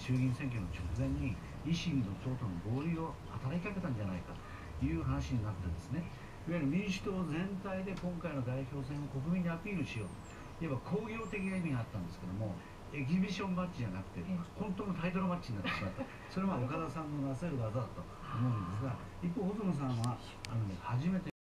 衆議院選挙の直前に維新の党との合意を働きかけたんじゃないかという話になってですね、いわゆる民主党全体で今回の代表選を国民にアピールしようといえば工業的な意味があったんですけども、エキビションマッチじゃなくて本当のタイトルマッチになってしまった。それは岡田さんのなせる技だと思うんですが、一方細野さんは初めて